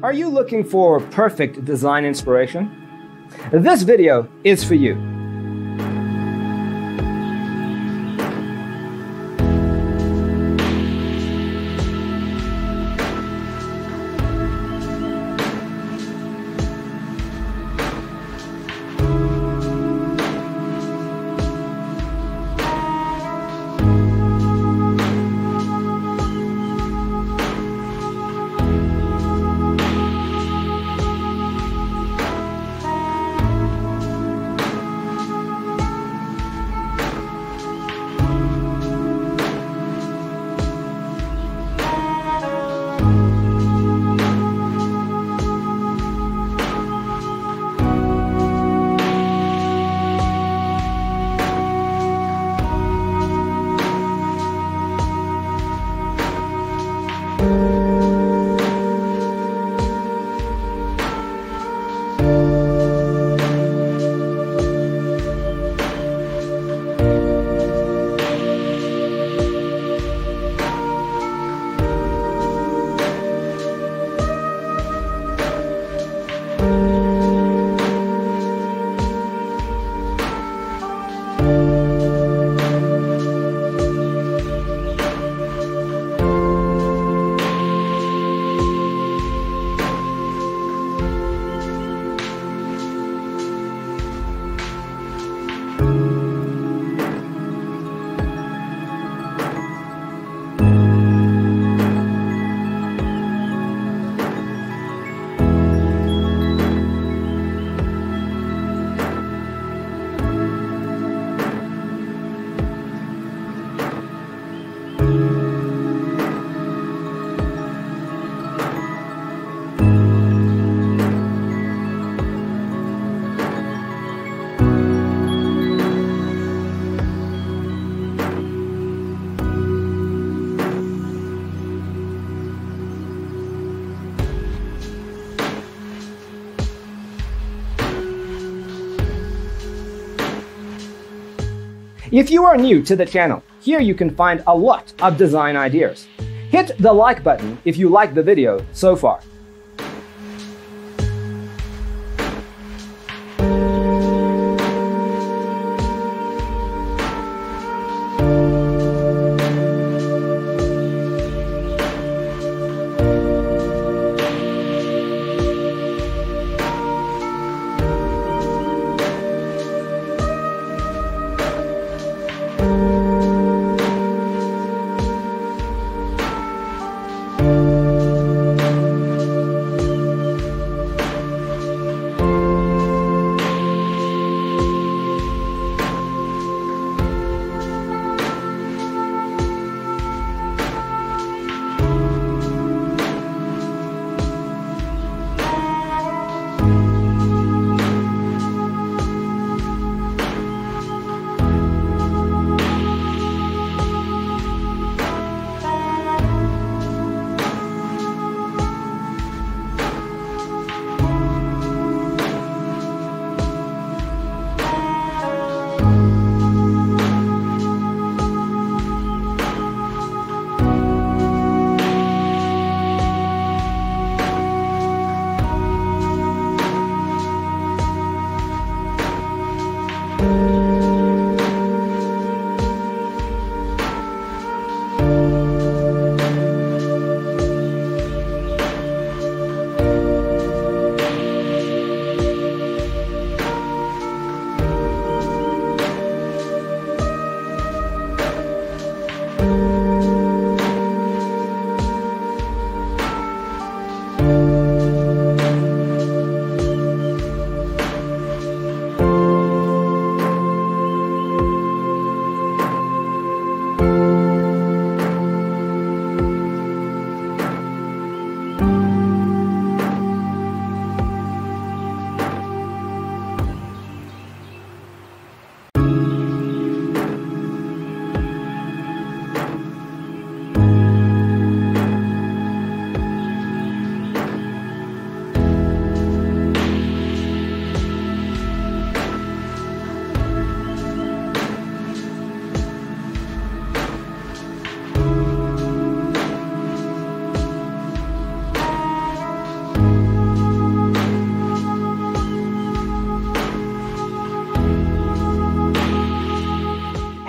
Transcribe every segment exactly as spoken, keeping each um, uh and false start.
Are you looking for perfect design inspiration? This video is for you. If you are new to the channel, here you can find a lot of design ideas. Hit the like button if you like the video so far.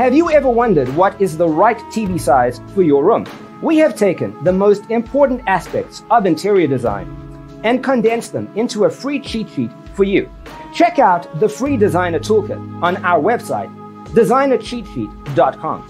Have you ever wondered what is the right T V size for your room? We have taken the most important aspects of interior design and condensed them into a free cheat sheet for you. Check out the free designer toolkit on our website, designer cheat sheet dot com.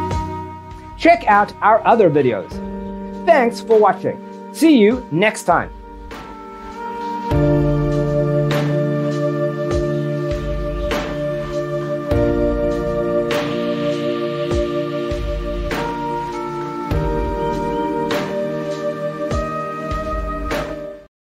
Check out our other videos. Thanks for watching. See you next time.